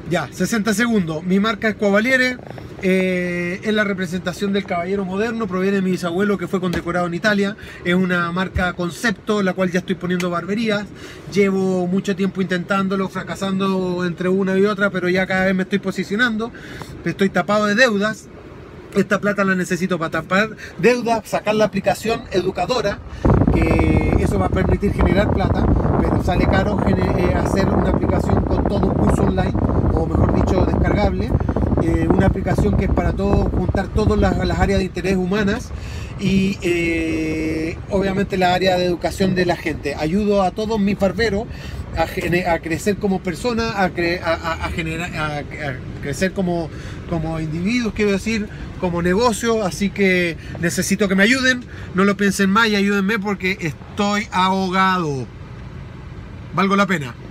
Ya, 60 segundos. Mi marca es Cavaliere, es la representación del caballero moderno, proviene de mi bisabuelo que fue condecorado en Italia. Es una marca concepto, la cual ya estoy poniendo barberías. Llevo mucho tiempo intentándolo, fracasando entre una y otra, pero ya cada vez me estoy posicionando. Estoy tapado de deudas. Esta plata la necesito para tapar deudas, sacar la aplicación educadora, que eso va a permitir generar plata, pero sale caro hacer una aplicación con todo un curso online, o mejor dicho, descargable. Una aplicación que es para todo, juntar todas las áreas de interés humanas y obviamente la área de educación de la gente. Ayudo a todos mis barberos a crecer como personas, a crecer como individuos, quiero decir, como negocio. Así que necesito que me ayuden, no lo piensen más y ayúdenme porque estoy ahogado. Valgo la pena.